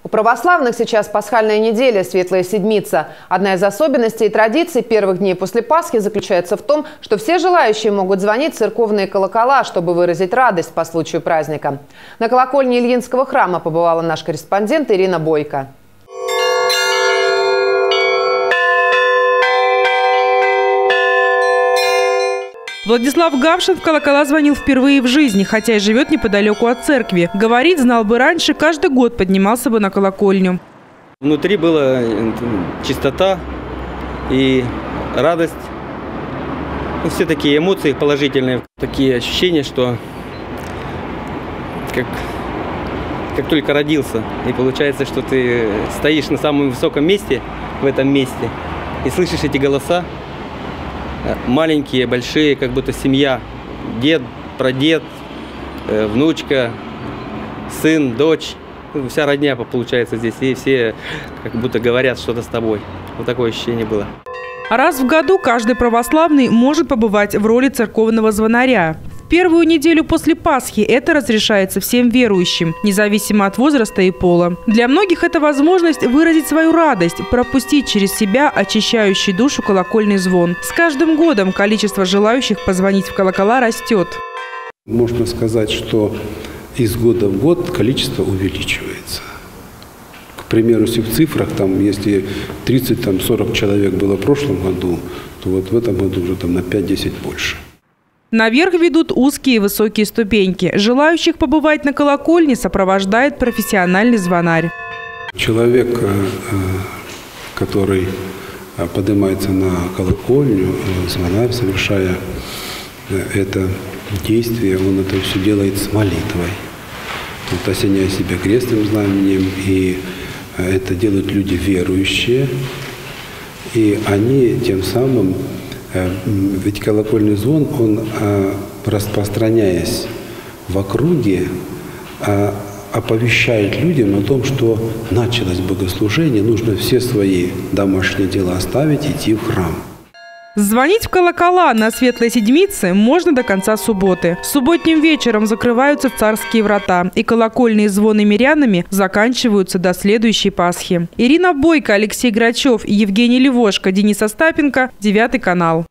У православных сейчас пасхальная неделя, Светлая Седмица. Одна из особенностей и традиций первых дней после Пасхи заключается в том, что все желающие могут звонить в церковные колокола, чтобы выразить радость по случаю праздника. На колокольне Ильинского храма побывала наш корреспондент Ирина Бойко. Владислав Гавшин в колокола звонил впервые в жизни, хотя и живет неподалеку от церкви. Говорит, знал бы раньше, каждый год поднимался бы на колокольню. Внутри была чистота и радость. Все такие эмоции положительные, такие ощущения, что как только родился. И получается, что ты стоишь на самом высоком месте в этом месте и слышишь эти голоса. Маленькие, большие, как будто семья. Дед, прадед, внучка, сын, дочь. Вся родня получается здесь. И все как будто говорят что-то с тобой. Вот такое ощущение было. Раз в году каждый православный может побывать в роли церковного звонаря. В первую неделю после Пасхи это разрешается всем верующим, независимо от возраста и пола. Для многих это возможность выразить свою радость, пропустить через себя очищающий душу колокольный звон. С каждым годом количество желающих позвонить в колокола растет. Можно сказать, что из года в год количество увеличивается. К примеру, если в цифрах, если 30-40 человек было в прошлом году, то вот в этом году уже на 5-10 больше. Наверх ведут узкие и высокие ступеньки. Желающих побывать на колокольне сопровождает профессиональный звонарь. Человек, который поднимается на колокольню, звонарь, совершая это действие, он это все делает с молитвой, осеняя себя крестным знаменем. И это делают люди верующие. И они тем самым, ведь колокольный звон, он, распространяясь в округе, оповещает людям о том, что началось богослужение, нужно все свои домашние дела оставить, идти в храм. Звонить в колокола на Светлой Седмице можно до конца субботы. Субботним вечером закрываются царские врата, и колокольные звоны мирянами заканчиваются до следующей Пасхи. Ирина Бойко, Алексей Грачев, Евгений Левошко, Денис Остапенко, 9 канал.